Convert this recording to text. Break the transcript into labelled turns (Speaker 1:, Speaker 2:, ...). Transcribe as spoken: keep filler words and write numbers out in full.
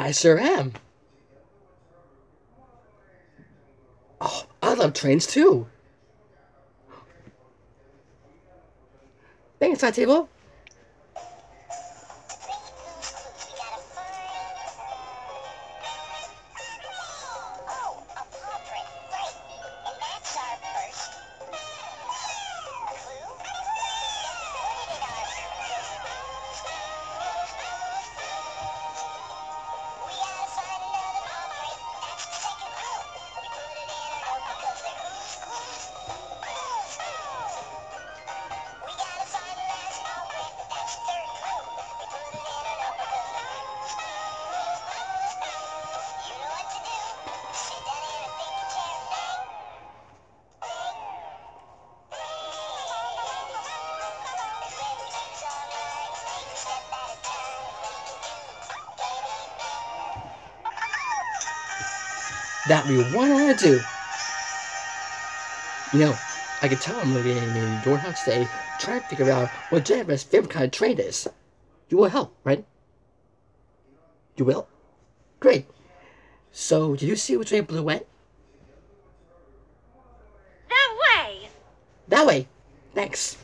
Speaker 1: I sure am. Oh, I love trains too. Thanks, Hot Table. That we one out of two. You know, I can tell I'm living in your house today, trying to figure out what Jennifer's favorite kind of train is. You will help, right? You will? Great. So, did you see which way Blue went?
Speaker 2: That way!
Speaker 1: That way. Thanks.